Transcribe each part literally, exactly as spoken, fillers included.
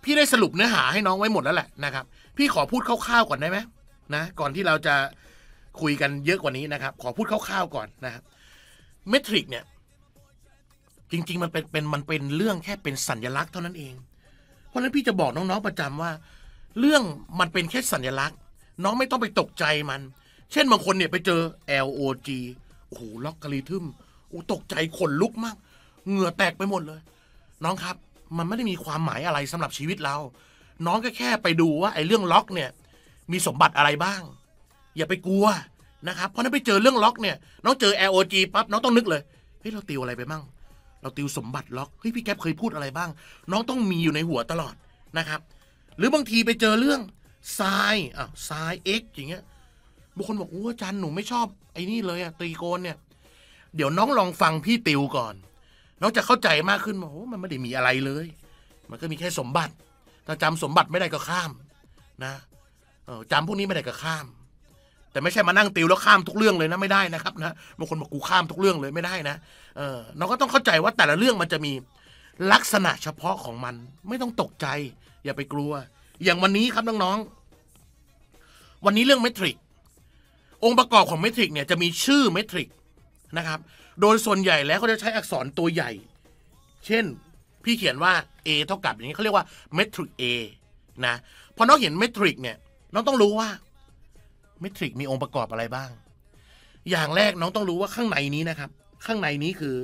พี่ได้สรุปเนื้อหาให้น้องไว้หมดแล้วแหละนะครับพี่ขอพูดคร่าวๆก่อนได้ไหมนะก่อนที่เราจะคุยกันเยอะกว่านี้นะครับขอพูดคร่าวๆก่อนนะครับเมทริกเนี่ยจริงๆมันเป็นเป็นมันเป็นเรื่องแค่เป็นสัญลักษณ์เท่านั้นเองเพราะฉะนั้นพี่จะบอกน้องๆประจำว่าเรื่องมันเป็นแค่สัญลักษณ์น้องไม่ต้องไปตกใจมันเช่นบางคนเนี่ยไปเจอ แอล โอ จี โอ้โหล็อกกริทึมโอ้ตกใจขนลุกมากเหงื่อแตกไปหมดเลยน้องครับมันไม่ได้มีความหมายอะไรสำหรับชีวิตเราน้องก็แค่ไปดูว่าไอ้เรื่องล็อกเนี่ยมีสมบัติอะไรบ้างอย่าไปกลัวนะครับเพราะนั้นไปเจอเรื่องล็อกเนี่ยน้องเจอ แอล โอ จี ปั๊บน้องต้องนึกเลยเฮ้ยเราติวอะไรไปบ้างเราติวสมบัติล็อกเฮ้ยพี่แก๊ปเคยพูดอะไรบ้างน้องต้องมีอยู่ในหัวตลอดนะครับหรือบางทีไปเจอเรื่องไซน์อ่ะไซน์ x อย่างเงี้ยบางคนบอกโอ้อาจารย์หนูไม่ชอบไอ้นี่เลยอะตรีโกณเนี่ยเดี๋ยวน้องลองฟังพี่ติวก่อนน้องจะเข้าใจมากขึ้นว่าโอ้มันไม่ได้มีอะไรเลยมันก็มีแค่สมบัติถ้าจำสมบัติไม่ได้ก็ข้ามนะเออจำพวกนี้ไม่ได้ก็ข้ามแต่ไม่ใช่มานั่งติวแล้วข้ามทุกเรื่องเลยนะไม่ได้นะครับนะบางคนบอกกูข้ามทุกเรื่องเลยไม่ได้นะเออน้องก็ต้องเข้าใจว่าแต่ละเรื่องมันจะมีลักษณะเฉพาะของมันไม่ต้องตกใจอย่าไปกลัวอย่างวันนี้ครับน้องๆวันนี้เรื่องเมทริกองค์ประกอบของเมทริกเนี่ยจะมีชื่อเมทริกนะครับโดยส่วนใหญ่แล้วเขาจะใช้อักษรตัวใหญ่เช่นพี่เขียนว่า A เท่ากับอย่างนี้เขาเรียกว่าเมทริก A นะพอน้องเห็นเมทริกเนี่ยน้องต้องรู้ว่าเมทริกมีองค์ประกอบอะไรบ้างอย่างแรกน้องต้องรู้ว่าข้างในนี้นะครับข้างในนี้คือ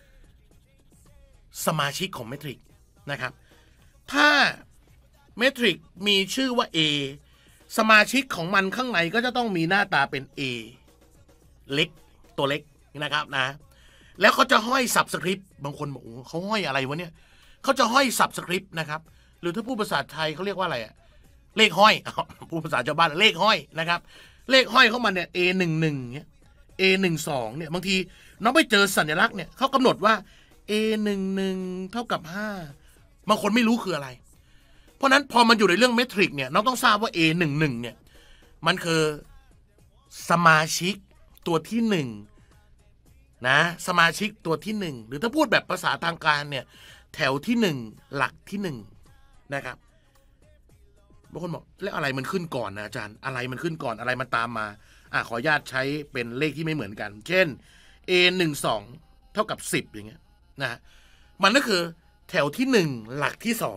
สมาชิกของเมทริกนะครับถ้าเมทริกมีชื่อว่า A สมาชิกของมันข้างในก็จะต้องมีหน้าตาเป็น A เล็กตัวเล็กนะครับนะแล้วเขาจะห้อยสับสคริปต์บางคนบอกโอ้เขาห้อยอะไรวะเนี่ยเขาจะห้อยสับสคริปต์นะครับหรือถ้าพูดภาษาไทยเขาเรียกว่าอะไรอะเลขห้อยพูดภาษาชาวบ้านเลขห้อยนะครับเลขห้อยเข้ามาเนี่ย เอ หนึ่ง หนึ่ง เนี่ย เอ หนึ่ง สอง เนี่ยบางทีน้องไปเจอสัญลักษณ์เนี่ยเขากำหนดว่า เอ หนึ่ง หนึ่ง เท่ากับห้าบางคนไม่รู้คืออะไรเพราะนั้นพอมันอยู่ในเรื่องเมทริกเนี่ยน้องต้องทราบว่า เอ หนึ่ง หนึ่ง เนี่ยมันคือสมาชิกตัวที่หนึ่งนะสมาชิกตัวที่หนึ่งหรือถ้าพูดแบบภาษาทางการเนี่ยแถวที่หนึ่งหลักที่หนึ่งนะครับบางคนบอกแล้วอะไรมันขึ้นก่อนนะอาจารย์อะไรมันขึ้นก่อนอะไรมันตามมาอ่ะขออนุญาตใช้เป็นเลขที่ไม่เหมือนกันเช่น เอ หนึ่ง สอง เท่ากับสิบอย่างเงี้ยนะมันก็คือแถวที่หนึ่งหลักที่สอง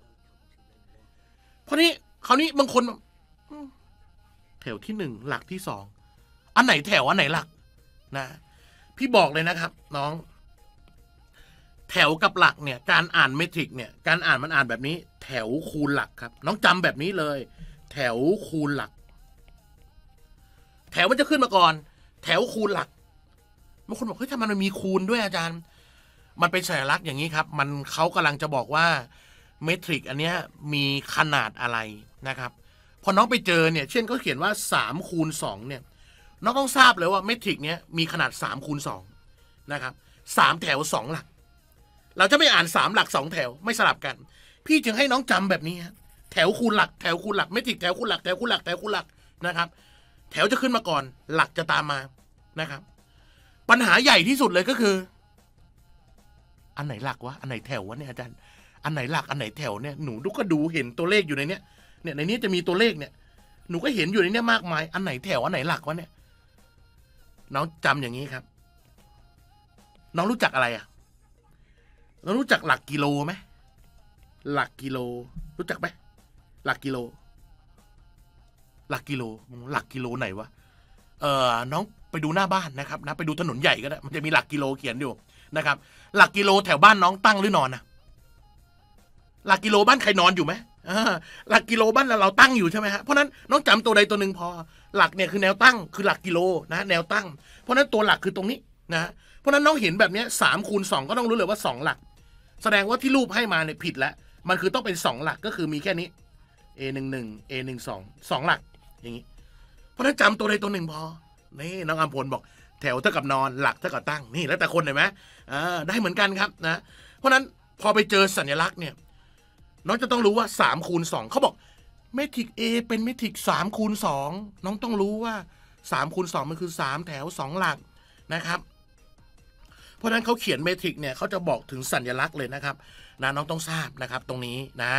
เพราะนี้คราวนี้บางคนแถวที่หนึ่งหลักที่สองอันไหนแถวอันไหนหลักนะพี่บอกเลยนะครับน้องแถวกับหลักเนี่ยการอ่านเมทริกเนี่ยการอ่านมันอ่านแบบนี้แถวคูณหลักครับน้องจำแบบนี้เลยแถวคูณหลักแถวมันจะขึ้นมาก่อนแถวคูณหลักบางคนบอกเฮ้ยถ้ามันมีคูณด้วยอาจารย์มันเป็นสัญลักษณ์อย่างนี้ครับมันเขากำลังจะบอกว่าเมทริกอันเนี้ยมีขนาดอะไรนะครับพอน้องไปเจอเนี่ยเช่นเขาเขียนว่าสามคูณสองเนี่ยน้องต้องทราบเลยว่าเมทริกเนี้ยมีขนาดสามคูณสองนะครับสามแถวสองหลักเราจะไม่อ่านสามหลักสองแถวไม่สลับกันพี่จึงให้น้องจำแบบนี้ฮะแถวคูณหลักแถวคูณหลักเมทริกแถวคูณหลักแถวคูณหลักแถวคูณหลักนะครับแถวจะขึ้นมาก่อนหลักจะตามมานะครับปัญหาใหญ่ที่สุดเลยก็คืออันไหนหลักวะอันไหนแถววะเนี่ยอาจารย์อันไหนหลักอันไหนแถวเนี่ยหนูดูก็ดูเห็นตัวเลขอยู่ในเนี้ยเนี่ยในนี้จะมีตัวเลขเนี่ยหนูก็เห็นอยู่ในเนี้ยมากมายอันไหนแถวอันไหนหลักวะเนี่ยน้องจำอย่างนี้ครับน้องรู้จักอะไรอ่ะน้องรู้จักหลักกิโลไหมหลักกิโลรู้จักไหมหลักกิโลหลักกิโลหลักกิโลไหนวะเออน้องไปดูหน้าบ้านนะครับนะไปดูถนนใหญ่ก็ได้มันจะมีหลักกิโลเขียนอยู่นะครับหลักกิโลแถวบ้านน้องตั้งหรือนอนนะหลักกิโลบ้านใครนอนอยู่ไหมหลักกิโลบ้านเราตั้งอยู่ใช่ไหมฮะเพราะนั้นน้องจำตัวใดตัวหนึ่งพอหลักเนี่ยคือแนวตั้งคือหลักกิโลนะแนวตั้งเพราะนั้นตัวหลักคือตรงนี้นะเพราะนั้นน้องเห็นแบบนี้สามคูณสองก็ต้องรู้เลยว่าสองหลักแสดงว่าที่รูปให้มาเนี่ยผิดแล้วมันคือต้องเป็นสองหลักก็คือมีแค่นี้ เอ หนึ่ง หนึ่ง เอ หนึ่ง สอง สองหลักอย่างนี้เพราะนั้นจำตัวใดตัวหนึ่งพอนี่น้องอัมพลบอกแถวเท่ากับนอนหลักเท่ากับตั้งนี่แล้วแต่คนเห็นไหมอ่าได้เหมือนกันครับนะเพราะนั้นพอไปเจอสัญลักษณ์เนี่ยน้องจะต้องรู้ว่าสามคูณสองเขาบอกเมทริก A เป็นเมทริกสามคูณสองน้องต้องรู้ว่าสามคูณสองมันคือสามแถวสองหลักนะครับเพราะนั้นเขาเขียนเมทริกเนี่ยเขาจะบอกถึงสัญลักษณ์เลยนะครับนะน้องต้องทราบนะครับตรงนี้นะ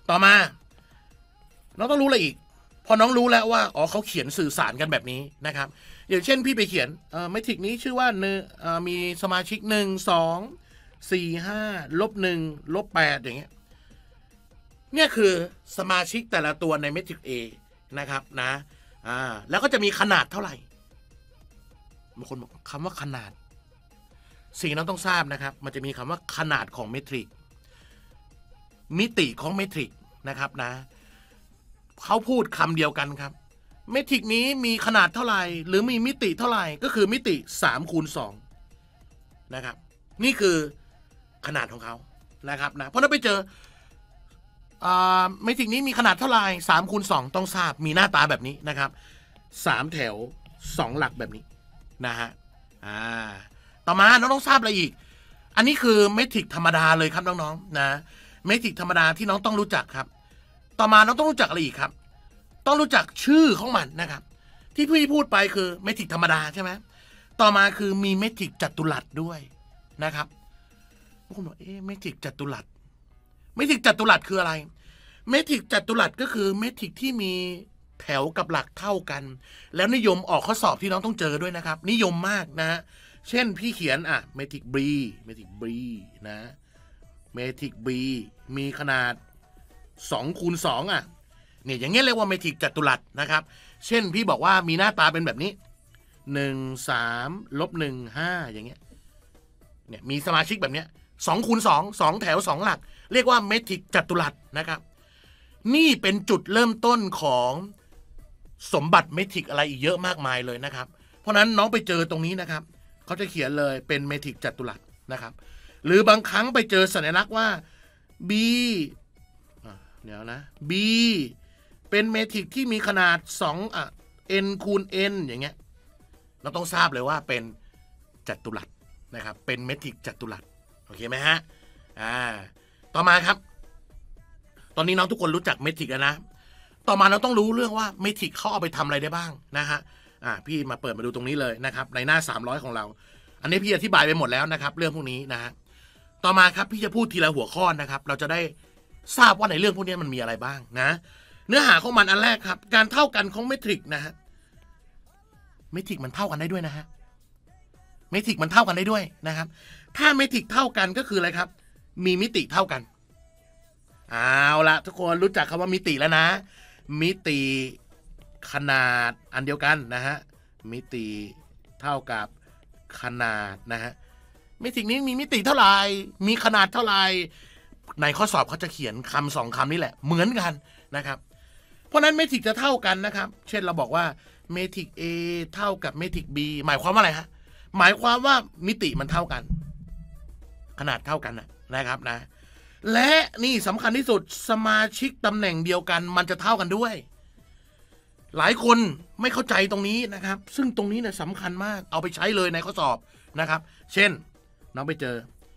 ต่อมาน้องต้องรู้อะไรอีกพอน้องรู้แล้วว่าอ๋อเขาเขียนสื่อสารกันแบบนี้นะครับอย่างเช่นพี่ไปเขียนเอ่อเมทริกนี้ชื่อว่าเนเอ่อมีสมาชิกหนึ่งสองสี่ห้าลบหนึ่งลบแปดอย่างเงี้ยเนี่ยคือสมาชิกแต่ละตัวในเมทริก A นะครับนะอ่าแล้วก็จะมีขนาดเท่าไหร่บางคนบอกคำว่าขนาดสิ่งน้องต้องทราบนะครับมันจะมีคำว่าขนาดของเมทริกมิติของเมทริกนะครับนะเขาพูดคำเดียวกันครับเมทริกนี้มีขนาดเท่าไหร่หรือมีมิติเท่าไหร่ก็คือมิติสามคูณสองนะครับนี่คือขนาดของเขานะครับนะเพราะถ้าไปเจอเมทริกนี้มีขนาดเท่าไหร่สามคูณสองต้องทราบมีหน้าตาแบบนี้นะครับสามแถวสองหลักแบบนี้นะฮะอ่าต่อมาน้องต้องทราบอะไรอีกอันนี้คือเมทริกธรรมดาเลยครับน้องๆนะเมทริกธรรมดาที่น้องต้องรู้จักครับต่อมาน้องต้องรู้จักอะไรอีกครับต้องรู้จักชื่อของมันนะครับที่พี่พูดไปคือเมทริกธรรมดาใช่ไหมต่อมาคือมีเมทริกจัตุรัสด้วยนะครับบางคนบอกเอ๊ะเมทริกจัตุรัสเมทริกจัตุรัสคืออะไรเมทริกจัตุรัสก็คือเมทริกที่มีแถวกับหลักเท่ากันแล้วนิยมออกข้อสอบที่น้องต้องเจอด้วยนะครับนิยมมากนะเช่นพี่เขียนอ่ะเมทริก B เมทริก B นะเมทริก B มีขนาดสองคูณสองอ่ะเนี่ยอย่างเงี้ยเรียกว่าเมทริกจัตุรัสนะครับเช่นพี่บอกว่ามีหน้าตาเป็นแบบนี้หนึ่ง สามลบหนึ่ง ห้าอย่างเงี้ยเนี่ยมีสมาชิกแบบเนี้ยสองคูณสอง สองแถวสองหลักเรียกว่าเมทริกจัตุรัสนะครับนี่เป็นจุดเริ่มต้นของสมบัติเมทริกอะไรอีกเยอะมากมายเลยนะครับเพราะนั้นน้องไปเจอตรงนี้นะครับเขาจะเขียนเลยเป็นเมทริกจัตุรัสนะครับหรือบางครั้งไปเจอสัญลักษณ์ว่า B เดี๋ยวนะ B เป็นเมทริกที่มีขนาดสองอ่ะ n คูณ n อย่างเงี้ยเราต้องทราบเลยว่าเป็นจัตุรัสนะครับเป็นเมทริกจัตุรัสโอเคไหมฮะอ่าต่อมาครับตอนนี้น้องทุกคนรู้จักเมทริกแล้วนะต่อมาเราต้องรู้เรื่องว่าเมทริกเขาเอาไปทำอะไรได้บ้างนะฮะอ่าพี่มาเปิดมาดูตรงนี้เลยนะครับในหน้าสามร้อยของเราอันนี้พี่อธิบายไปหมดแล้วนะครับเรื่องพวกนี้นะฮะต่อมาครับพี่จะพูดทีละหัวข้อนะครับเราจะได้ทราบว่าในเรื่องพวกนี้มันมีอะไรบ้างนะเนื้อหาของมันอันแรกครับการเท่ากันของเมทริกนะฮะเมทริกมันเท่ากันได้ด้วยนะฮะเมทริกมันเท่ากันได้ด้วยนะครับถ้าเมทริกเท่ากันก็คืออะไรครับมีมิติเท่ากันเอาละทุกคนรู้จักคำว่ามิติแล้วนะมิติขนาดอันเดียวกันนะฮะมิติเท่ากับขนาดนะฮะเมทริกนี้มีมิติเท่าไหร่มีขนาดเท่าไหร่ในข้อสอบเขาจะเขียนคำสองคำนี้แหละเหมือนกันนะครับเพราะนั้นเมทริกจะเท่ากันนะครับเช่นเราบอกว่าเมทริก A เท่ากับเมทริก B หมายความว่าอะไรฮะหมายความว่ามิติมันเท่ากันขนาดเท่ากันนะครับนะและนี่สำคัญที่สุดสมาชิกตำแหน่งเดียวกันมันจะเท่ากันด้วยหลายคนไม่เข้าใจตรงนี้นะครับซึ่งตรงนี้เนี่ยสำคัญมากเอาไปใช้เลยในข้อสอบนะครับเช่นน้องไปเจอ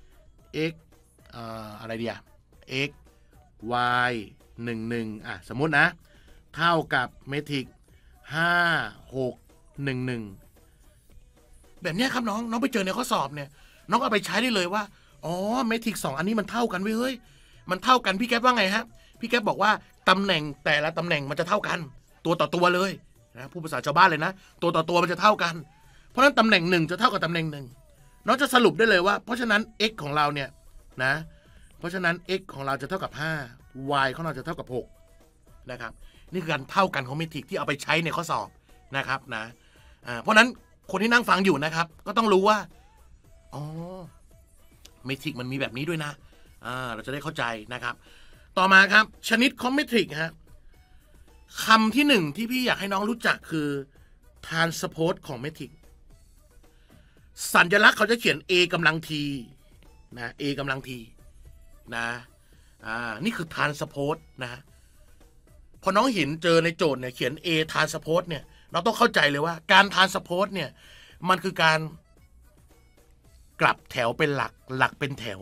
x เอ่ออะไรเดีย x y หนึ่ง หนึ่งอ่ะสมมุตินะเท่ากับเมทริกห้า หก หนึ่ง หนึ่งแบบนี้ครับน้องน้องไปเจอในข้อสอบเนี่ยน้องเอาไปใช้ได้เลยว่าอ๋อเมทริกสองอันนี้มันเท่ากันเว้ยเฮ้ยมันเท่ากันพี่แก๊ปว่าไงฮะพี่แก๊ปบอกว่าตำแหน่งแต่ละตำแหน่งมันจะเท่ากันตัวต่อตัวเลยนะผู้ภาษาชาวบ้านเลยนะตัวต่อตัวมันจะเท่ากันเพราะฉะนั้นตำแหน่งหนึ่งจะเท่ากับตำแหน่งหนึ่งน้องจะสรุปได้เลยว่าเพราะฉะนั้น x ของเราเนี่ยนะเพราะฉะนั้น x ของเราจะเท่ากับห้า y ของเราจะเท่ากับหกนะครับนี่คือการเท่ากันของเมทริกที่เอาไปใช้ในข้อสอบนะครับนะอ่าเพราะนั้นคนที่นั่งฟังอยู่นะครับก็ต้องรู้ว่าอ๋อเมทริกมันมีแบบนี้ด้วยนะอ่าเราจะได้เข้าใจนะครับต่อมาครับชนิดของเมทริกฮะคำที่หนึ่งที่พี่อยากให้น้องรู้จักคือ transpose ของเมทริกสัญลักษณ์เขาจะเขียน a กำลัง t นะ a กำลัง t นะอ่านี่คือ transpose นะพอน้องเห็นเจอในโจทย์เนี่ยเขียน a transpose เนี่ยเราต้องเข้าใจเลยว่าการ transpose เนี่ยมันคือการกลับแถวเป็นหลักหลักเป็นแถว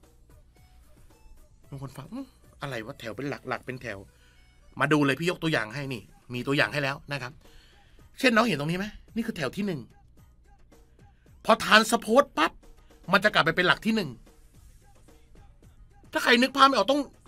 บางคนฟังอะไรว่าแถวเป็นหลักหลักเป็นแถวมาดูเลยพี่ยกตัวอย่างให้นี่มีตัวอย่างให้แล้วนะครับเช่นน้องเห็นตรงนี้ไหมนี่คือแถวที่หนึ่งพอทานสโพสปั๊บมันจะกลับไปเป็นหลักที่หนึ่งถ้าใครนึกภาพไม่ออกต้อง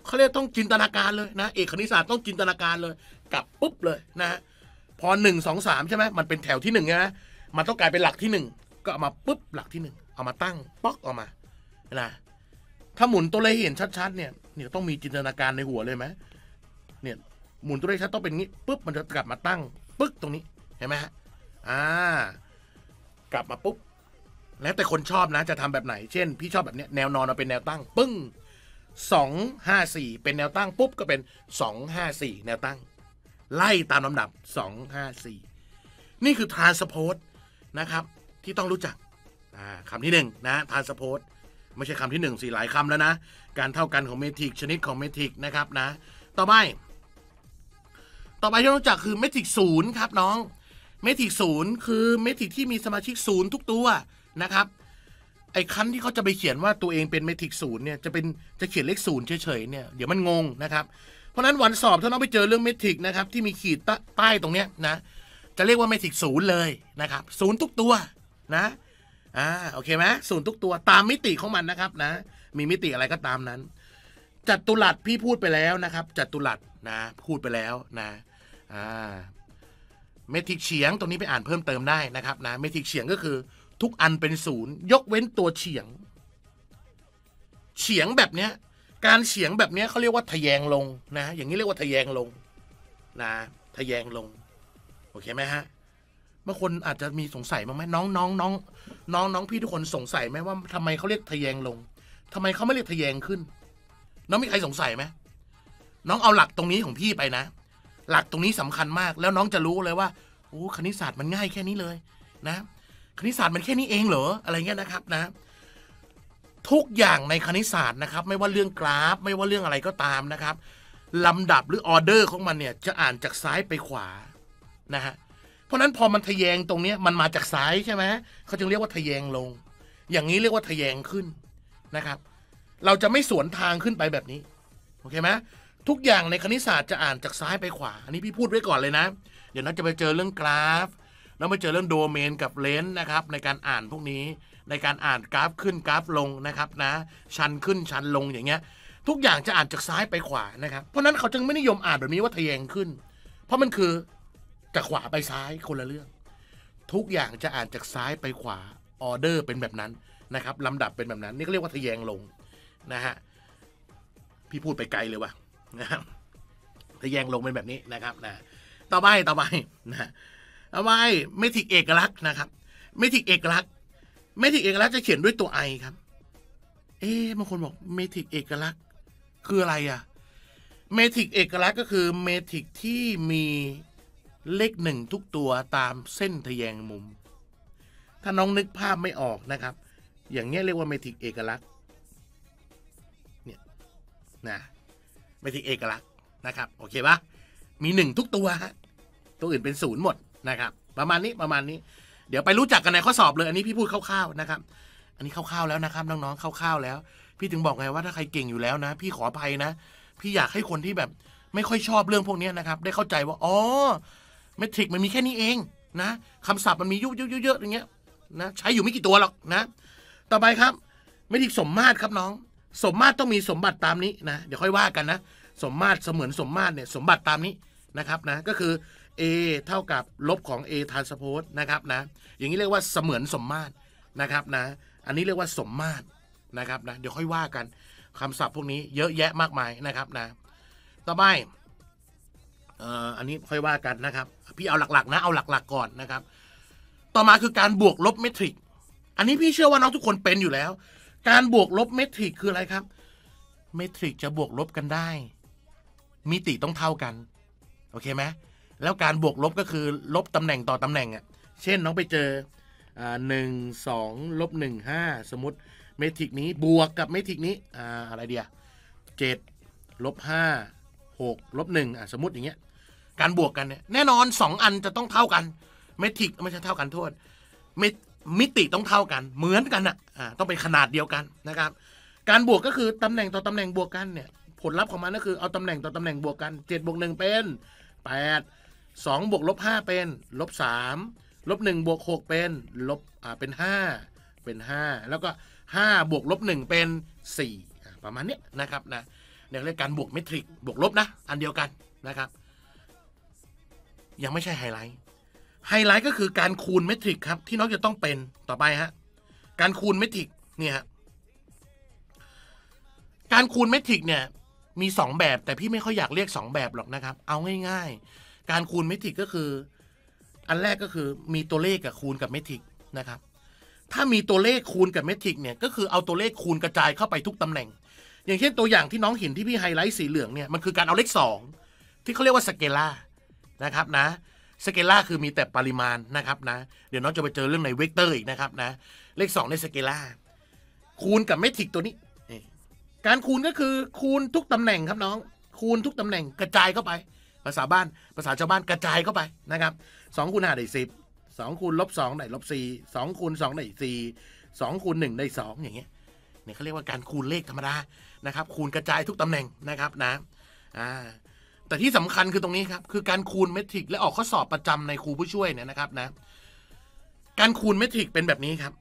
เขาเรียกต้องจินตนาการเลยนะเอกคณิตศาสตร์ต้องจินตนาการเลยกลับปุ๊บเลยนะฮะพอหนึ่งสองสามใช่ไหมมันเป็นแถวที่หนึ่งใช่ไหมมันต้องกลายเป็นหลักที่หนึ่งก็เอามาปุ๊บหลักที่หนึ่งเอามาตั้งป๊อกออกมานะถ้าหมุนตัวเลขเห็นชัดๆเนี่ยเนี่ยต้องมีจินตนาการในหัวเลยไหมเนี่ยหมุนตัวเลขชัดต้องเป็นงี้ปุ๊บมันจะกลับมาตั้งปึ๊กตรงนี้เห็นไหมฮะอ่ากลับมาปุ๊บแล้วแต่คนชอบนะจะทำแบบไหนเช่นพี่ชอบแบบเนี้ยแนวนอนมาเป็นแนวตั้งปึ้งสองห้าสี่เป็นแนวตั้งปุ๊บก็เป็นสองห้าสี่แนวตั้งไล่ตามลำดับสองห้าสี่นี่คือ transpose นะครับที่ต้องรู้จักคำที่หนึ่งนะ transpose ไม่ใช่คำที่หนึ่งสี่หลายคำแล้วนะการเท่ากันของเมทริกชนิดของเมทริกนะครับนะต่อไปต่อไปที่รู้จักคือเมทริกศูนย์ครับน้องเมทริกศูนย์คือเมทริกที่มีสมาชิกศูนย์ทุกตัวนะครับไอ้คันที่เขาจะไปเขียนว่าตัวเองเป็นเมทริกศูนย์เนี่ยจะเป็นจะเขียนเลขศูนย์เฉยๆเนี่ยเดี๋ยวมันงงนะครับเพราะนั้นวันสอบถ้าน้องไปเจอเรื่องเมทริกนะครับที่มีขีดใต้ตรงเนี้ยนะจะเรียกว่าเมทริกศูนย์เลยนะครับศูนย์ทุกตัวนะอ่าโอเคไหมศูนย์ทุกตัวตามมิติของมันนะครับนะมีมิติอะไรก็ตามนั้นจัตุรัสพี่พูดไปแล้วนะครับจัตุรัสนะพูดไปแล้วนะอ่าเมทริกเฉียงตรงนี้ไปอ่านเพิ่มเติมได้นะครับนะเมทริกเฉียงก็คือทุกอันเป็นศูนย์ยกเว้นตัวเฉียงเฉียงแบบเนี้ยการเฉียงแบบเนี้ยเขาเรียกว่าทะแยงลงนะอย่างนี้เรียกว่าทะแยงลงนะทะแยงลงโอเคไหมฮะบางคนอาจจะมีสงสัยบ้างไหมน้องน้องน้องน้องน้องพี่ทุกคนสงสัยไหมว่าทำไมเขาเรียกทะแยงลงทำไมเขาไม่เรียกทะแยงขึ้นน้องมีใครสงสัยไหมน้องเอาหลักตรงนี้ของพี่ไปนะหลักตรงนี้สำคัญมากแล้วน้องจะรู้เลยว่าโอ้คณิตศาสตร์มันง่ายแค่นี้เลยนะคณิตศาสตร์มันแค่นี้เองเหรออะไรเงี้ยนะครับนะทุกอย่างในคณิตศาสตร์นะครับไม่ว่าเรื่องกราฟไม่ว่าเรื่องอะไรก็ตามนะครับลำดับหรือออเดอร์ของมันเนี่ยจะอ่านจากซ้ายไปขวานะฮะเพราะนั้นพอมันทะแยงตรงนี้มันมาจากซ้ายใช่ไหมเขาจึงเรียกว่าทะแยงลงอย่างนี้เรียกว่าทะแยงขึ้นนะครับเราจะไม่สวนทางขึ้นไปแบบนี้โอเคไหมทุกอย่างในคณิตศาสตร์จะอ่านจากซ้ายไปขวาอันนี้พี่พูดไว้ก่อนเลยนะเดี๋ยวเราจะไปเจอเรื่องกราฟแล้วไปเจอเรื่องโดเมนกับเลนส์นะครับในการอ่านพวกนี้ในการอ่านกราฟขึ้นกราฟลงนะครับนะชันขึ้นชันลงอย่างเงี้ยทุกอย่างจะอ่านจากซ้ายไปขวานะครับเพราะนั้นเขาจึงไม่นิยมอ่านแบบนี้ว่าทะแยงขึ้นเพราะมันคือจากขวาไปซ้ายคนละเรื่องทุกอย่างจะอ่านจากซ้ายไปขวาออเดอร์เป็นแบบนั้นนะครับลำดับเป็นแบบนั้นนี่เขาเรียกว่าทะแยงลงนะฮะพี่พูดไปไกลเลยว่ะนะครับทะแยงลงเป็นแบบนี้นะครับนะต่อไปต่อไปนะต่อไปเมทริกเอกลักษณ์นะครับเมทริกเอกลักษณ์เมทริกเอกลักษณ์จะเขียนด้วยตัว I ครับเอ๊ะบางคนบอกเมทริกเอกลักษณ์คืออะไรอะเมทริกเอกลักษณ์ก็คือเมทริกที่มีเลขหนึ่งทุกตัวตามเส้นทะแยงมุมถ้าน้องนึกภาพไม่ออกนะครับอย่างเงี้ยเรียกว่าเมทริกเอกลักษณ์เนี่ยนะเมทริกเอกลักษณ์นะครับโอเคปะมีหนึ่งทุกตัวฮะตัวอื่นเป็นศูนย์หมดนะครับประมาณนี้ประมาณนี้เดี๋ยวไปรู้จักกันในข้อสอบเลยอันนี้พี่พูดคร่าวๆนะครับอันนี้คร่าวๆแล้วนะครับน้องๆคร่าวๆแล้วพี่ถึงบอกไงว่าถ้าใครเก่งอยู่แล้วนะพี่ขออภัยนะพี่อยากให้คนที่แบบไม่ค่อยชอบเรื่องพวกนี้นะครับได้เข้าใจว่าอ๋อเมทริกมันมีแค่นี้เองนะคำศัพท์มันมีเยอะๆๆอย่างเงี้ยนะใช้อยู่ไม่กี่ตัวหรอกนะต่อไปครับเมทริกสมมาตรครับน้องสมมาตรต้องมีสมบัติตามนี้นะเดี๋ยวค่อยว่ากันนะสมมาตรเสมือนสมมาตรเนี่ยสมบัติตามนี้นะครับนะก็คือ A เท่ากับลบของ A transpose นะครับนะอย่างนี้เรียกว่าเสมือนสมมาตรนะครับนะอันนี้เรียกว่าสมมาตรนะครับนะเดี๋ยวค่อยว่ากันคำศัพท์พวกนี้เยอะแยะมากมายนะครับนะต่อไปเอ่ออันนี้ค่อยว่ากันนะครับพี่เอาหลักๆนะเอาหลักๆก่อนนะครับต่อมาคือการบวกลบเมทริกอันนี้พี่เชื่อว่าน้องทุกคนเป็นอยู่แล้วการบวกลบเมทริกคืออะไรครับเมทริกจะบวกลบกันได้มิติต้องเท่ากันโอเคไหมแล้วการบวกลบก็คือลบตำแหน่งต่อตำแหน่งอ่ะเช่นน้องไปเจออ่าหนึ่งสองลบหนึ่งห้าสมมติเมทริกนี้บวกกับเมทริกนี้อ่าอะไรเดียเจ็ดลบห้าหกลบหนึ่งอ่ะสมมติอย่างเงี้ยการบวกกันเนี่ยแน่นอนสองอันจะต้องเท่ากันเมทริกไม่ใช่เท่ากันโทษเมมิติต้องเท่ากันเหมือนกันอ่ะอ่าต้องเป็นขนาดเดียวกันนะครับการบวกก็คือตำแหน่งต่อตำแหน่งบวกกันเนี่ยผลลัพธ์ของมันก็คือเอาตำแหน่งต่อตำแหน่งบวกกันเจ็ดบวกหนึ่งเป็นแปดสองบวกลบห้าเป็นลบสามลบหนึ่งบวกหกเป็นลบอ่าเป็นห้าเป็นห้าแล้วก็ห้าบวกลบหนึ่งเป็นสี่ประมาณนี้นะครับนะเนี่ยเรียกการบวกเมทริกบวกลบนะอันเดียวกันนะครับยังไม่ใช่ไฮไลท์ไฮไลท์ก็คือการคูณเมทริกครับที่น้องจะต้องเป็นต่อไปฮะการคูณเมทริกเนี่ยฮะการคูณเมทริกเนี่ยมีสองแบบแต่พี่ไม่ค่อยอยากเรียกสองแบบหรอกนะครับเอาง่ายๆการคูณเมทริกก็คืออันแรกก็คือมีตัวเลขกับคูณกับเมทริกนะครับถ้ามีตัวเลขคูณกับเมทริกเนี่ยก็คือเอาตัวเลขคูณกระจายเข้าไปทุกตำแหน่งอย่างเช่นตัวอย่างที่น้องเห็นที่พี่ไฮไลท์สีเหลืองเนี่ยมันคือการเอาเลขสองที่เขาเรียกว่าสเกลานะครับนะสเกลาคือมีแต่ปริมาณนะครับนะเดี๋ยวน้องจะไปเจอเรื่องในเวกเตอร์อีกนะครับนะเลขสองในสเกลาคูณกับเมทริกตัวนี้การคูณก็คือคูณทุกตำแหน่งครับน้องคูณทุกตำแหน่งกระจายเข้าไปภาษาบ้านภาษาชาวบ้านกระจายเข้าไปนะครับสองคูณห้าได้สิบสองคูณลบสองได้ลบสี่สองคูณสองได้สี่สองคูณหนึ่งได้สองอย่างเงี้ยเนี่ยเขาเรียกว่าการคูณเลขธรรมดานะครับคูณกระจายทุกตำแหน่งนะครับนะอ่าแต่ที่สำคัญคือตรงนี้ครับคือการคูณเมทริกและออกข้อสอบประจำในครูผู้ช่วยเนี่ยนะครับนะการคูณเมทริกเป็นแบบนี้ครับ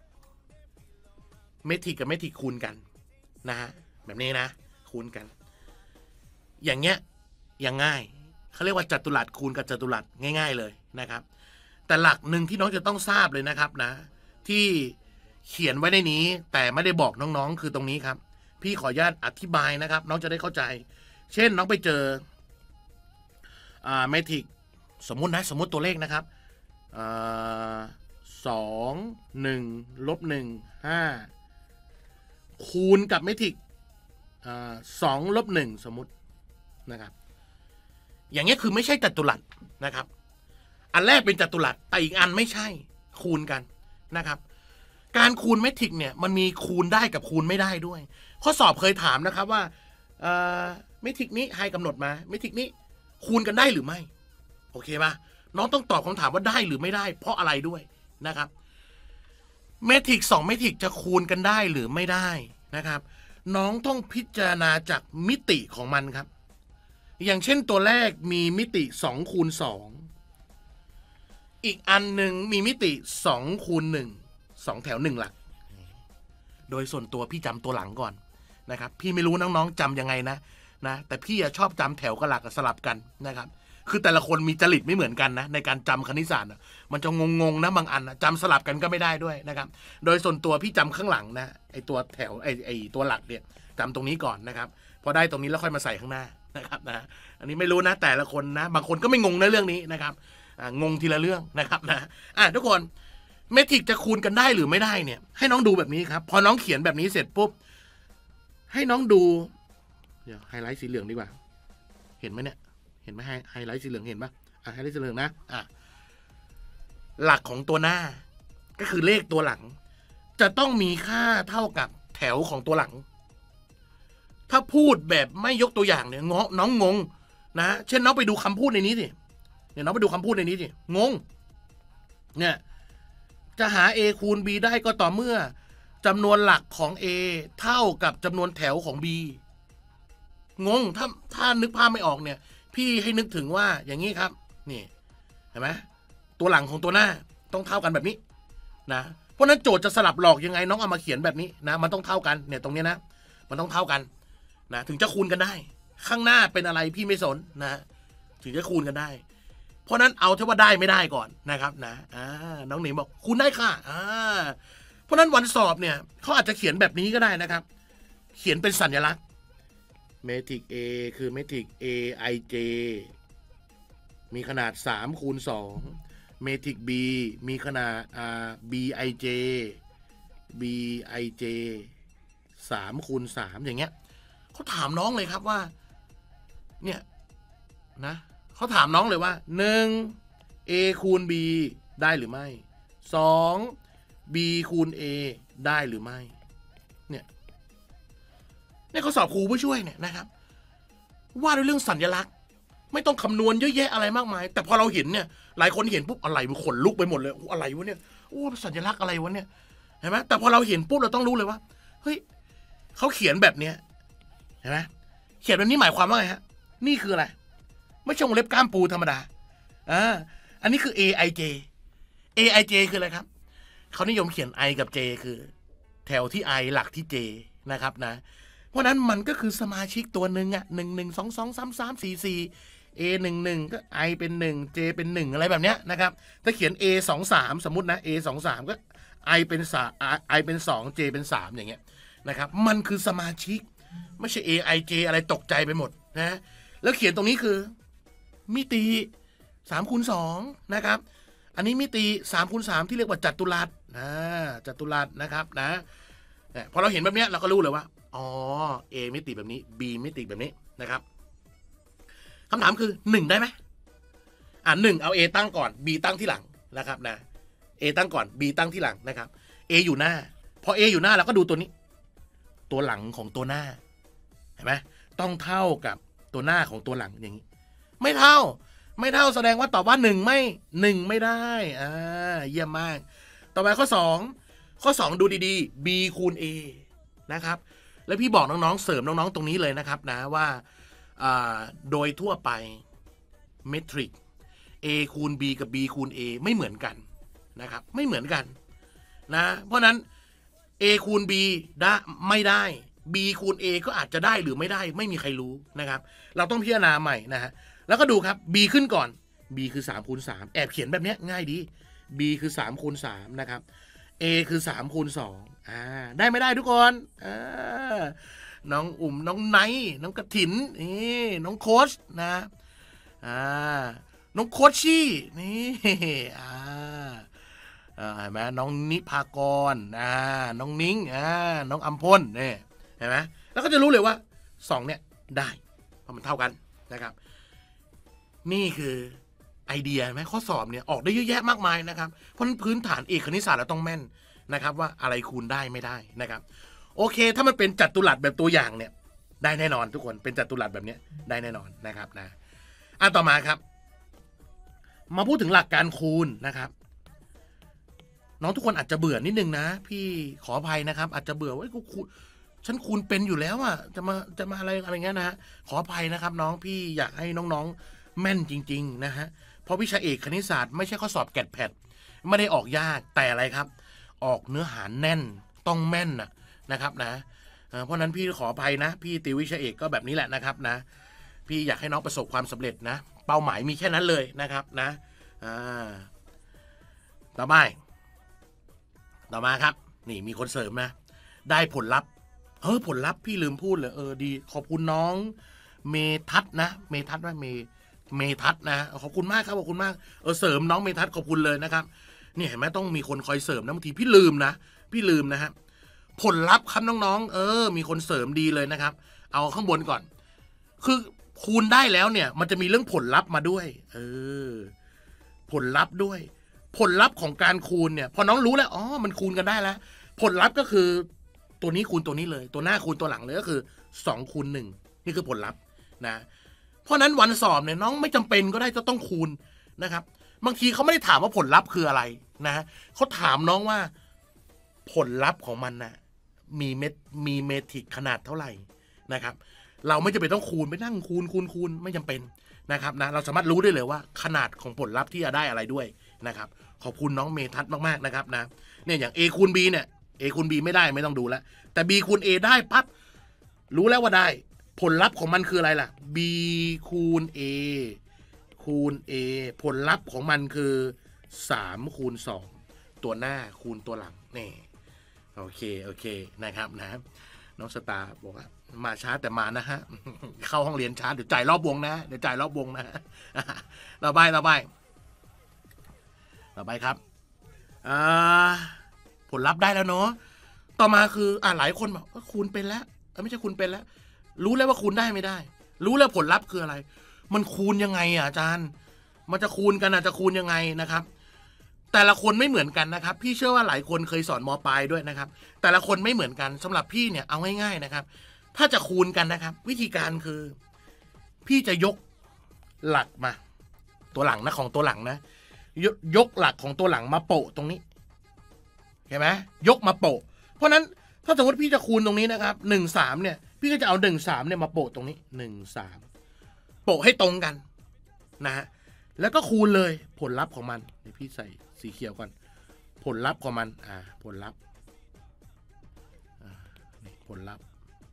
เมทริกกับเมทริกคูณกันนะฮะแบบนี้นะคูณกันอย่างเงี้ยยังง่ายเขาเรียกว่าจัตุรัสคูณกับจัตุรัสง่ายๆเลยนะครับแต่หลักหนึ่งที่น้องจะต้องทราบเลยนะครับนะที่เขียนไว้ในนี้แต่ไม่ได้บอกน้องๆคือตรงนี้ครับพี่ขออนุญาตอธิบายนะครับน้องจะได้เข้าใจเช่นน้องไปเจออ่าเมทริกสมมุตินะสมมุติตัวเลขนะครับอ่าสองหนึ่งลบหนึ่งห้าคูณกับเมทริกอ่าสองลบหนึ่งสมมุตินะครับอย่างเงี้ยคือไม่ใช่จัตุรัสนะครับอันแรกเป็นจัตุรัสแต่อีกอันไม่ใช่คูณกันนะครับการคูณเมทริกเนี่ยมันมีคูณได้กับคูณไม่ได้ด้วยข้อสอบเคยถามนะครับว่าเมทริกนี้ให้กำหนดมาเมทริกนี้คูณกันได้หรือไม่โอเคป่ะน้องต้องตอบคำถามว่าได้หรือไม่ได้เพราะอะไรด้วยนะครับเมทริกสองเมทริกจะคูณกันได้หรือไม่ได้นะครับน้องต้องพิจารณาจากมิติของมันครับอย่างเช่นตัวแรกมีมิติสองคูณสองอีกอันหนึ่งมีมิติสองคูณหนึ่งสองแถวหนึ่งหลักโดยส่วนตัวพี่จำตัวหลังก่อนนะครับพี่ไม่รู้น้องๆจำยังไงนะนะแต่พี่ชอบจำแถวกับหลักสลับกันนะครับคือแต่ละคนมีจริตไม่เหมือนกันนะในการจำคณิตศาสตร์มันจะงงๆนะบางอันจำสลับกันก็ไม่ได้ด้วยนะครับโดยส่วนตัวพี่จำข้างหลังนะไอตัวแถวไอไอตัวหลักเนี่ยจำตรงนี้ก่อนนะครับพอได้ตรงนี้แล้วค่อยมาใส่ข้างหน้านะครับนะอันนี้ไม่รู้นะแต่ละคนนะบางคนก็ไม่งงในเรื่องนี้นะครับงงทีละเรื่องนะครับนะอ่ะทุกคนเมทริกจะคูณกันได้หรือไม่ได้เนี่ยให้น้องดูแบบนี้ครับพอน้องเขียนแบบนี้เสร็จปุ๊บให้น้องดูเดี๋ยวไฮไลท์สีเหลืองดีกว่าเห็นไหมเนี่ยเห็นไหมไฮไฮไลท์สีเหลืองเห็นปะอ่ะไฮไลท์สีเหลืองนะอ่ะหลักของตัวหน้าก็คือเลขตัวหลังจะต้องมีค่าเท่ากับแถวของตัวหลังถ้าพูดแบบไม่ยกตัวอย่างเนี่ยน้องงงนะเช่นน้องไปดูคำพูดในนี้สิเนี่ยน้องไปดูคำพูดในนี้สิงงเนี่ยจะหา a คูณ b ได้ก็ต่อเมื่อจำนวนหลักของ a เท่ากับจำนวนแถวของ b งงถ้าถ้านึกภาพไม่ออกเนี่ยพี่ให้นึกถึงว่าอย่างนี้ครับนี่เห็นไหมตัวหลังของตัวหน้าต้องเท่ากันแบบนี้นะเพราะนั้นโจทย์จะสลับหลอกยังไงน้องเอามาเขียนแบบนี้นะมันต้องเท่ากันเนี่ยตรงนี้นะมันต้องเท่ากันนะถึงจะคูณกันได้ข้างหน้าเป็นอะไรพี่ไม่สนนะถึงจะคูณกันได้เพราะนั้นเอาเท่าว่าได้ไม่ได้ก่อนนะครับนะอ่าน้องหนิมบอกคูณได้ค่ะอ่าเพราะนั้นวันสอบเนี่ยเขาอาจจะเขียนแบบนี้ก็ได้นะครับเขียนเป็นสัญลักษณ์เมทริก A คือเมทริก เอ ไอ เจ มีขนาดสามคูณสองเมทริก B มีขนาดอ่า บี ไอ เจ บี ไอ เจ สามคูณสามอย่างเงี้ยเขาถามน้องเลยครับว่าเนี่ยนะเขาถามน้องเลยว่าหนึ่ง A คูณ B ได้หรือไม่สอง B คูณ A ได้หรือไม่เนี่ยเนี่ยเขาสอบครูผู้ช่วยเนี่ยนะครับว่าด้วยเรื่องสัญลักษณ์ไม่ต้องคำนวณเยอะแยะอะไรมากมายแต่พอเราเห็นเนี่ยหลายคนเห็นปุ๊บอะไรมันขนลุกไปหมดเลยอะไรวะเนี่ยโอ้สัญลักษณ์อะไรวะเนี่ยเห็นไหมแต่พอเราเห็นปุ๊บเราต้องรู้เลยว่าเฮ้ยเขาเขียนแบบเนี้ยเห็นไหมเขียนแบบนี้หมายความว่าไงฮะนี่คืออะไรไม่ใช่วงเล็บกล้ามปูธรรมดาอ่าอันนี้คือ เอ ไอ เจ เอ ไอ เจ คืออะไรครับเขานิยมเขียน I กับ J คือแถวที่ I หลักที่ J นะครับนะเพราะนั้นมันก็คือสมาชิกตัวหนึ่งอ่ะหนึ่งหนึ่งสองสองสามสามสี่สี่ a หนึ่งหนึ่งก็ i เป็นหนึ่ง j เป็นหนึ่งอะไรแบบเนี้ยนะครับถ้าเขียน a สองสามสมมุตินะ a สองสามก็ i เป็นสาม i เป็นสอง j เป็นสามอย่างเงี้ยนะครับมันคือสมาชิกไม่ใช่ a i j อะไรตกใจไปหมดนะแล้วเขียนตรงนี้คือมิติสามคูณสองนะครับอันนี้มิติสามคูณสามที่เรียกว่าจัตุรัสนะจัตุรัสนะครับนะพอเราเห็นแบบนี้เราก็รู้เลยว่าอ๋อ a มิติแบบนี้ b มิติแบบนี้นะครับคำถามคือหนึ่งได้ไหมอ่าหนึ่งเอา a ตั้งก่อน b ตั้งที่หลังนะครับนะ a ตั้งก่อน b ตั้งที่หลังนะครับ a อยู่หน้าพอ a อยู่หน้าเราก็ดูตัวนี้ตัวหลังของตัวหน้าเห็นไหมต้องเท่ากับตัวหน้าของตัวหลังอย่างนี้ไม่เท่าไม่เท่าแสดงว่าตอบว่าหนึ่งไม่หนึ่งไม่ได้อ่าเยี่ยมมากต่อไปข้อสองข้อสองดูดีๆ b คูณ a นะครับแล้วพี่บอกน้องๆเสริมน้องๆตรงนี้เลยนะครับนะว่าโดยทั่วไปเมทริก a คูณ b กับ b คูณ a ไม่เหมือนกันนะครับไม่เหมือนกันนะเพราะนั้น a คูณ b ได้ไม่ได้ b คูณ a ก็อาจจะได้หรือไม่ได้ไม่มีใครรู้นะครับเราต้องพิจารณาใหม่นะฮะแล้วก็ดูครับ b ขึ้นก่อน b คือสามคูณสามแอบเขียนแบบนี้ง่ายดี b คือสามคูณสามนะครับ a คือสามคูณสองอ่าได้ไม่ได้ทุกคนอ่าน้องอุ่มน้องไนท์น้องกระถินนี่น้องโค้ชนะอ่าน้องโค้ชชี่นี่อ่าเห็นไหมน้องนิพากรอ่าน้องนิ้งอ่าน้องอัมพลนี่เห็นไหมแล้วก็จะรู้เลยว่าสองเนี่ยได้เพราะมันเท่ากันนะครับนี่คือไอเดียไหมข้อสอบเนี่ยออกได้เยอะแยะมากมายนะครับเพราะพื้นฐานเอกคณิตศาสตร์เราต้องแม่นนะครับว่าอะไรคูณได้ไม่ได้นะครับโอเคถ้ามันเป็นจัตุรัสแบบตัวอย่างเนี่ยได้แน่นอนทุกคนเป็นจัตุรัสแบบนี้ได้แน่นอนนะครับนะอ่ะต่อมาครับมาพูดถึงหลักการคูณนะครับน้องทุกคนอาจจะเบื่อนิดนึงนะพี่ขออภัยนะครับอาจจะเบื่อว่ากูคูณฉันคูณเป็นอยู่แล้วอ่ะจะมาจะมาอะไรอะไรเงี้ยนะฮะขออภัยนะครับน้องพี่อยากให้น้องๆแม่นจริงๆนะฮะเพราะวิชาเอกคณิตศาสตร์ไม่ใช่ข้อสอบแกดแพดไม่ได้ออกยากแต่อะไรครับออกเนื้อหาแน่นต้องแม่นนะนะครับนะเพราะนั้นพี่ขออภัยนะพี่ติววิชาเอกก็แบบนี้แหละนะครับนะพี่อยากให้น้องประสบความสำเร็จนะเป้าหมายมีแค่นั้นเลยนะครับนะอ่าต่อไปต่อมาครับนี่มีคนเสริมนะได้ผลลัพธ์เออผลลัพธ์พี่ลืมพูดเลยเออดีขอบคุณน้องเมทัศนะเมทัศว่าเมเมทัศนะขอบคุณมากครับขอบคุณมากเออเสริมน้องเมทัศขอบคุณเลยนะครับนี่เห็นไหมต้องมีคนคอยเสริมนะบางทีพี่ลืมนะพี่ลืมนะฮะผลลัพธ์ครับน้องๆเออมีคนเสริมดีเลยนะครับเอาข้างบนก่อนคือคูณได้แล้วเนี่ยมันจะมีเรื่องผลลัพธ์มาด้วยเออผลลัพธ์ด้วยผลลัพธ์ของการคูณเนี่ยพอน้องรู้แล้วอ๋อมันคูณกันได้แล้วผลลัพธ์ก็คือตัวนี้คูณตัวนี้เลยตัวหน้าคูณตัวหลังเลยก็คือสองคูณหนึ่งนี่คือผลลัพธ์นะเพราะนั้นวันสอบเนี่ยน้องไม่จำเป็นก็ได้จะต้องคูณนะครับบางทีเขาไม่ได้ถามว่าผลลัพธ์คืออะไรนะเขาถามน้องว่าผลลัพธ์ของมันนะมีเมตมีเมตริกขนาดเท่าไหร่นะครับเราไม่จำเป็นต้องคูณไปนั่งคูณคูณคูณไม่จำเป็นนะครับนะเราสามารถรู้ได้เลยว่าขนาดของผลลัพธ์ที่จะได้อะไรด้วยนะครับขอบคุณน้องเมทัศน์มากๆนะครับนะเนี่ยอย่าง a คูณ b เนี่ย a คูณ b ไม่ได้ไม่ต้องดูแล้วแต่ b คูณ a ได้ปั๊บรู้แล้วว่าได้ผลลัพธ์ของมันคืออะไรล่ะ b คูณ a คูณ a ผลลัพธ์ของมันคือสามคูณสองตัวหน้าคูณตัวหลังนี่โอเคโอเคนะครับนะน้องสตาร์บอกว่ามาช้าแต่มานะฮะเข้าห้องเรียนช้าเดี๋ยวจ่ายรอบวงนะเดี๋ยวจ่ายรอบวงนะต่อไปต่อไปต่อไปครับผลลัพธ์ได้แล้วเนาะต่อมาคืออ่าหลายคนบอกว่าคูณเป็นแล้วไม่ใช่คูณเป็นแล้วรู้แล้วว่าคูณได้ไม่ได้รู้แล้วผลลัพธ์คืออะไรมันคูณยังไงอ่ะอาจารย์มันจะคูณกันอ่ะจะคูณยังไงนะครับแต่ละคนไม่เหมือนกันนะครับพี่เชื่อว่าหลายคนเคยสอนม.ปลายด้วยนะครับแต่ละคนไม่เหมือนกันสำหรับพี่เนี่ยเอาง่ายๆนะครับถ้าจะคูณกันนะครับวิธีการคือพี่จะยกหลักมาตัวหลังนะของตัวหลังนะยยกหลักของตัวหลังมาโปะตรงนี้เห็นไหมยกมาโปะเพราะนั้นถ้าสมมติพี่จะคูณตรงนี้นะครับหนึ่งสามเนี่ยพี่ก็จะเอาหนึ่งสามเนี่ยมาโปะตรงนี้หนึ่งสามโปะให้ตรงกันนะฮะแล้วก็คูณเลยผลลัพธ์ของมันเดี๋ยวพี่ใส่สีเขียวก่อนผลลัพธ์ของมันอ่าผลลัพธ์อ่าผลลัพธ์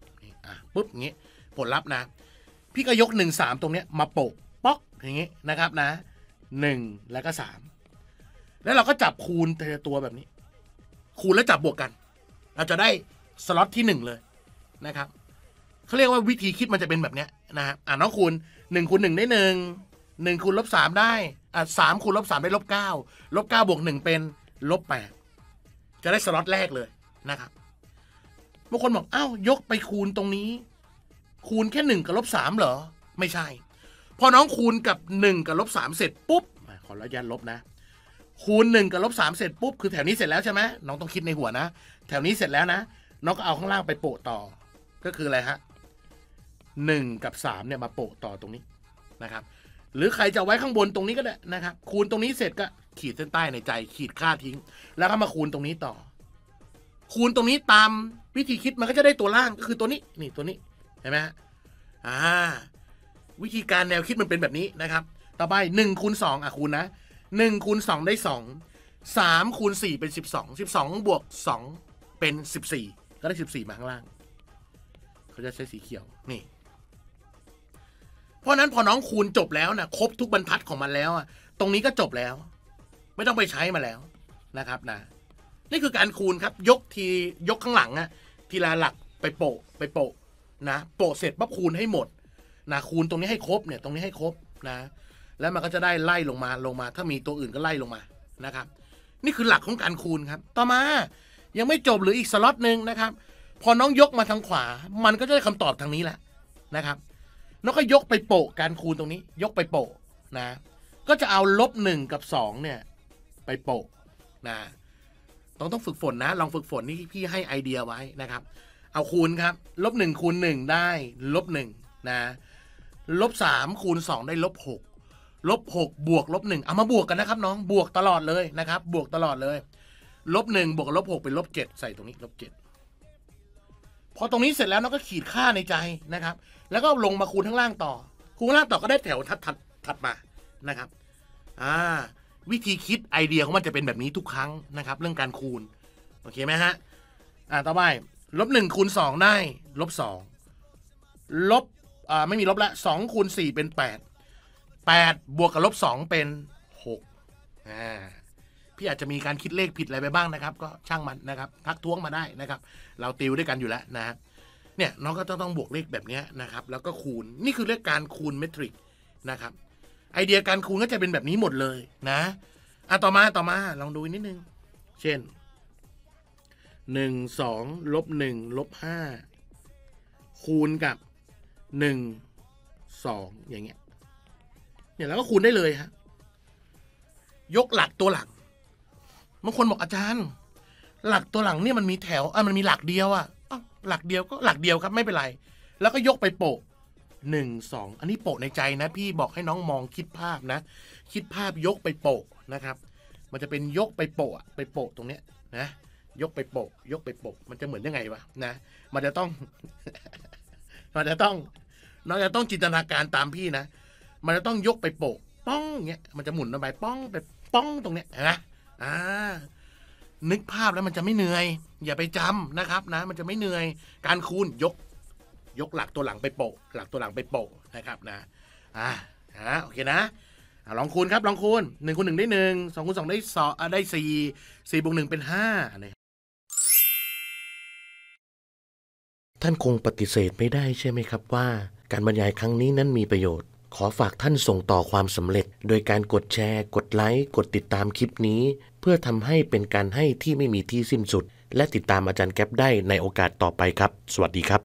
อ่ะปุ๊บอย่างงี้ผลลัพธ์นะพี่ก็ยกหนึ่งสามตรงเนี้ยมาโปะป๊อกอย่างงี้นะครับนะหนึ่งแล้วก็สามแล้วเราก็จับคูณแต่ละตัวแบบนี้คูณแล้วจับบวกกันเราจะได้สล็อตที่หนึ่งเลยนะครับเขาเรียกว่าวิธีคิดมันจะเป็นแบบเนี้ยนะฮะอ่าน้องคูณหนึ่งคูณหนึ่งได้หนึ่งหนึ่งคูณลบสามได้อ่าสามคูณลบสามได้ลบเก้าลบเก้าบวกหนึ่งเป็นลบแปดจะได้สล็อตแรกเลยนะครับบางคนบอกอ้าวยกไปคูณตรงนี้คูณแค่หนึ่งกับลบสามเหรอไม่ใช่พอน้องคูณกับหนึ่งกับลบสามเสร็จปุ๊บขออนุญาตลบนะคูณหนึ่งกับลบสามเสร็จปุ๊บคือแถวนี้เสร็จแล้วใช่ไหมน้องต้องคิดในหัวนะแถวนี้เสร็จแล้วนะน้องก็เอาข้างล่างไปโปะต่อก็คืออะไรฮะหนึ่งกับสามเนี่ยมาโปะต่อตรงนี้นะครับหรือใครจะไว้ข้างบนตรงนี้ก็ได้นะครับคูณตรงนี้เสร็จก็ขีดเส้นใต้ในใจขีดค่าทิ้งแล้วก็มาคูณตรงนี้ต่อคูณตรงนี้ตามวิธีคิดมันก็จะได้ตัวล่างก็คือตัวนี้นี่ตัวนี้เห็นไหมฮะอ่าวิธีการแนวคิดมันเป็นแบบนี้นะครับต่อไปหนึ่งคูณสองอ่ะคูณนะหนึ่งคูณสองได้สองสามคูณสี่เป็นสิบสองสิบสองบวกสองเป็นสิบสี่ก็ได้สิบสี่มาข้างล่างเขาจะใช้สีเขียวนี่เพราะนั้นพอน้องคูณจบแล้วนะครบทุกบรรทัดของมันแล้วตรงนี้ก็จบแล้วไม่ต้องไปใช้มาแล้วนะครับนะนี่คือการคูณครับยกทียกข้างหลังอะทีละหลักไปโปะไปโปะนะโปะเสร็จปั๊บคูณให้หมดนะคูณตรงนี้ให้ครบเนี่ยตรงนี้ให้ครบนะแล้วมันก็จะได้ไล่ลงมาลงมาถ้ามีตัวอื่นก็ไล่ลงมานะครับนี่คือหลักของการคูณครับต่อมายังไม่จบหรืออีกสล็อตหนึ่งนะครับพอน้องยกมาทางขวามันก็จะได้คำตอบทางนี้แหละนะครับน้องก็ยกไปโปะการคูณตรงนี้ยกไปโปะนะก็จะเอาลบหนึ่งกับสองเนี่ยไปโปะนะต้องต้องฝึกฝนนะลองฝึกฝนนี่พี่ให้ไอเดียไว้นะครับเอาคูณครับลบหนึ่งคูณหนึ่งได้ลบหนึ่งนะลบสามคูณสองได้ลบหกลบหกบวกลบหนึ่งเอามาบวกกันนะครับน้องบวกตลอดเลยนะครับบวกตลอดเลยลบหนึ่งบวกลบหกเป็นลบเจ็ดใส่ตรงนี้ลบเจ็ดพอตรงนี้เสร็จแล้วน้องก็ขีดค่าในใจนะครับแล้วก็ลงมาคูณข้างล่างต่อคูณข้างล่างต่อก็ได้แถวถัดถัดถัดมานะครับอ่าวิธีคิดไอเดียของมันจะเป็นแบบนี้ทุกครั้งนะครับเรื่องการคูณโอเคไหมฮะอ่าต่อไปลบหนึ่งคูณสองได้ลบสองลบอ่าไม่มีลบละสองคูณสี่เป็นแปดแปดบวกกับลบสองเป็นหกอ่าพี่อาจจะมีการคิดเลขผิดอะไรไปบ้างนะครับก็ช่างมันนะครับทักท้วงมาได้นะครับเราติวด้วยกันอยู่แล้วนะเนี่ยน้องก็ต้องต้องบวกเลขแบบนี้นะครับแล้วก็คูณนี่คือเลขการคูณเมตริกนะครับไอเดียการคูณก็จะเป็นแบบนี้หมดเลยนะอ่ะต่อมาต่อมาลองดูนิดนึงเช่นหนึ่งสองลบหนึ่งลบห้าคูณกับหนึ่งสองอย่างเงี้ยเนี่ยแล้วก็คูณได้เลยฮะยกหลักตัวหลังบางคนบอกอาจารย์หลักตัวหลังเนี่ยมันมีแถวอ่ะมันมีหลักเดียวอ่ะอ้าวหลักเดียวก็หลักเดียวครับไม่เป็นไรแล้วก็ยกไปโปะหนึ่งสองอันนี้โปะในใจนะพี่บอกให้น้องมองคิดภาพนะคิดภาพยกไปโปะนะครับมันจะเป็นยกไปโปะไปโปะตรงเนี้ยนะยกไปโปะยกไปโปะมันจะเหมือนยังไงวะนะมันจะต้อง มันจะต้องน้องจะต้องจินตนาการตามพี่นะมันจะต้องยกไปโปะป้องเงี้ยมันจะหมุนลงไปป้องไปป้องตรงเนี้ยนะอ่านึกภาพแล้วมันจะไม่เหนื่อยอย่าไปจำนะครับนะมันจะไม่เหนื่อยการคูณยกยกหลักตัวหลังไปโปะหลักตัวหลังไปโปะนะครับนะอ่าฮะโอเคนะลองคูณครับลองคูณหนึ่งคูณหนึ่งได้หนึ่งสองคูณสองได้สองได้สี่สี่บวกหนึ่งเป็นห้าท่านคงปฏิเสธไม่ได้ใช่ไหมครับว่าการบรรยายครั้งนี้นั้นมีประโยชน์ขอฝากท่านส่งต่อความสำเร็จโดยการกดแชร์กดไลค์กดติดตามคลิปนี้เพื่อทำให้เป็นการให้ที่ไม่มีที่สิ้นสุดและติดตามอาจารย์แก๊ปได้ในโอกาสต่อไปครับสวัสดีครับ